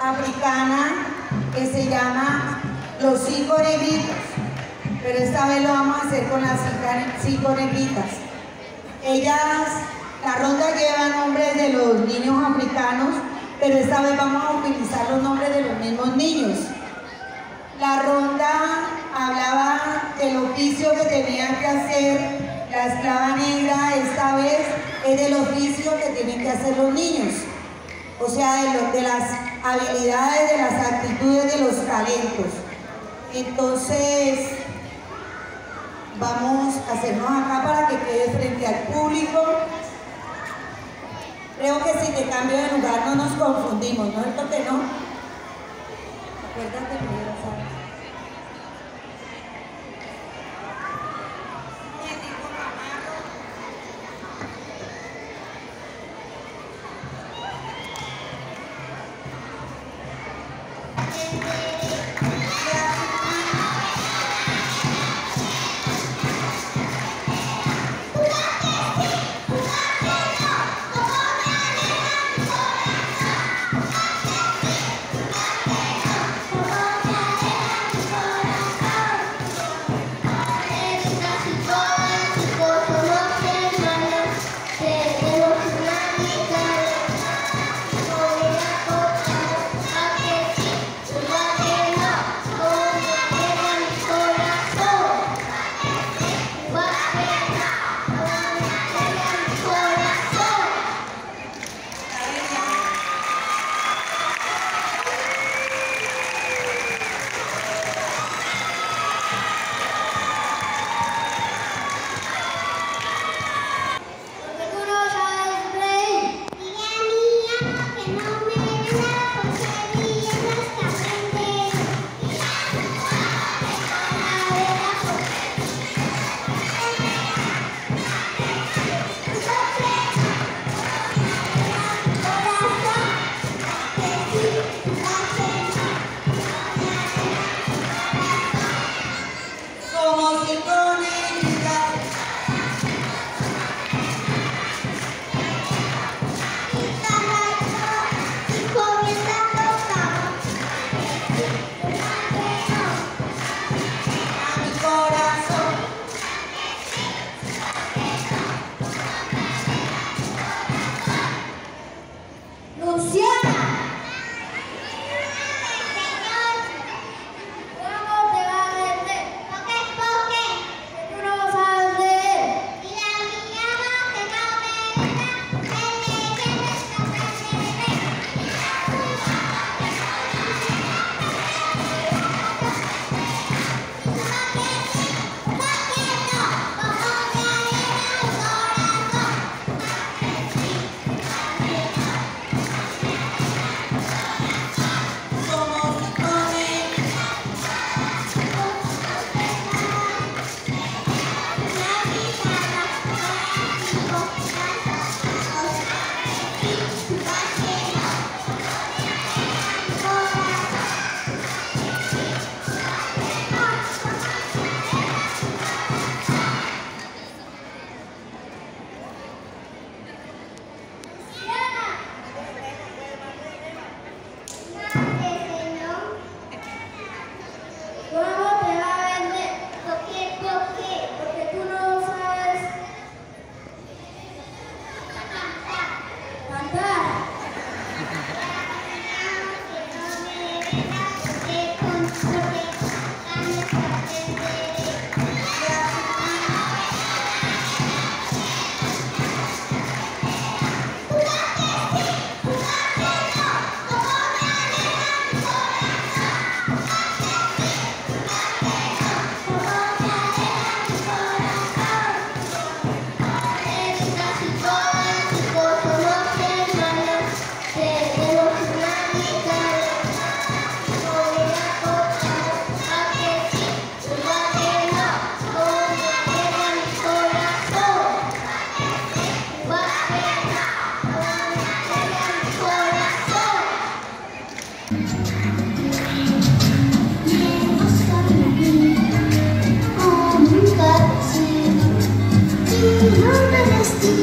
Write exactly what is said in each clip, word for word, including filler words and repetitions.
africana que se llama Los Cinco Negritos, pero esta vez lo vamos a hacer con las cinco negritas. Ellas, la ronda lleva nombres de los niños africanos, pero esta vez vamos a utilizar los nombres de los mismos niños. La ronda hablaba del oficio que tenía que hacer la esclava negra, esta vez es del oficio que tienen que hacer los niños, o sea, de, lo, de las habilidades, de las actitudes, de los talentos. Entonces, vamos a hacernos acá para que quede frente al público. Creo que si te cambio de lugar no nos confundimos, ¿no es cierto que no? Acuérdate que ya sabes.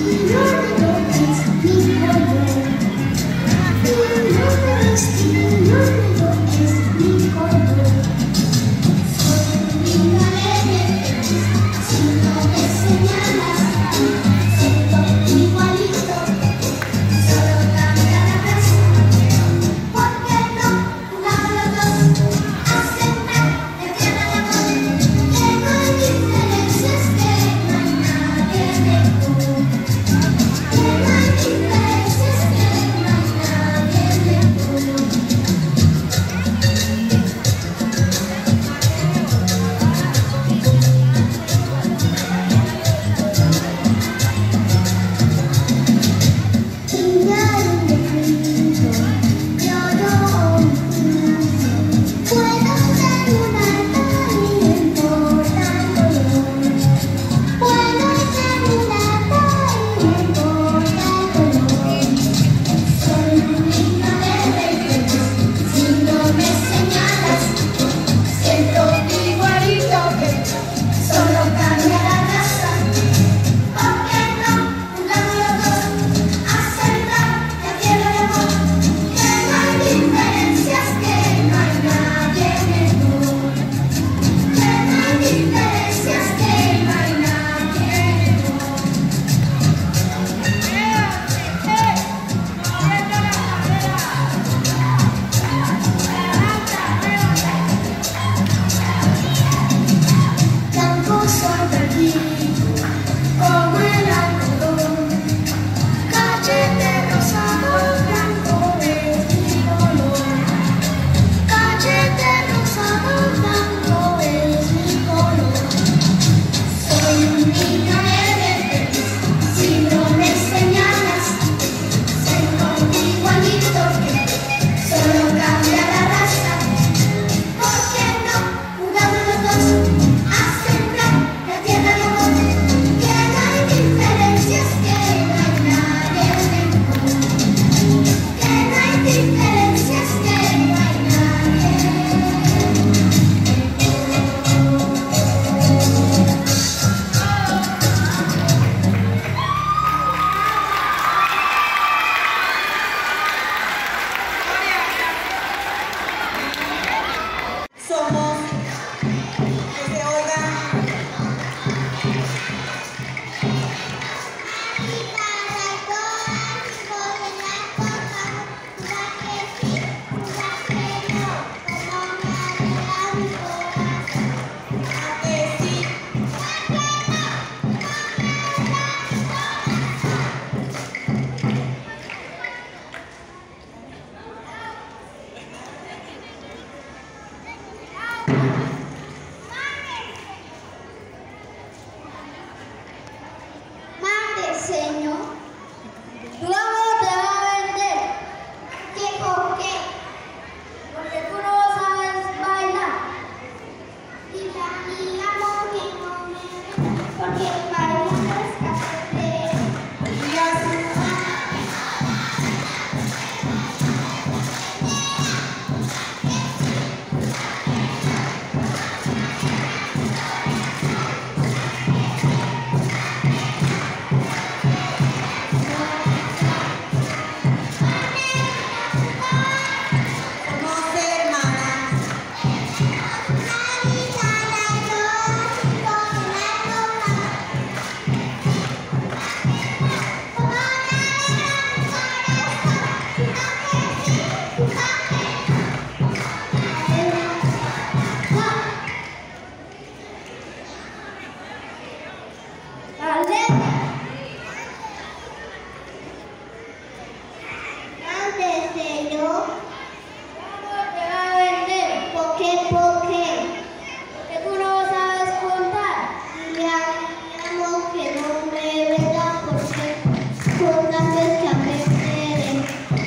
Destino Mande, señor. Tu amor te va a vender. ¿Qué por qué? Porque tú no sabes bailar. Dile a mi amor que no me venda, porque bailar es café. Señor, ¿cómo te va a vender? ¿Por qué? ¿Por qué? Porque tú no sabes contar. Dile a mi amor que no me venda, porque contar es que a me quiere.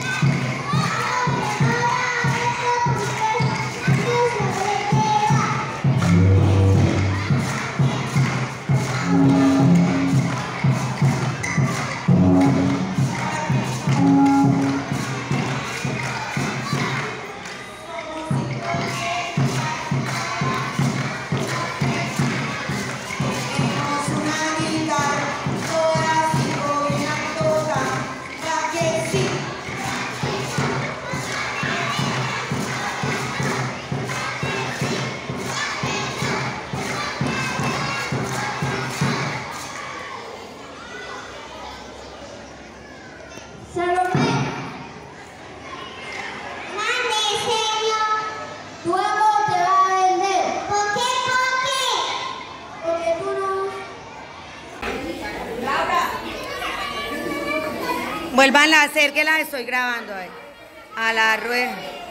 Salomé, mande, señor. Tu amor te va a vender. ¿Por qué? ¿Por qué? Porque tú no. Laura. Vuelvan a hacer que la estoy grabando ahí. A la rueda.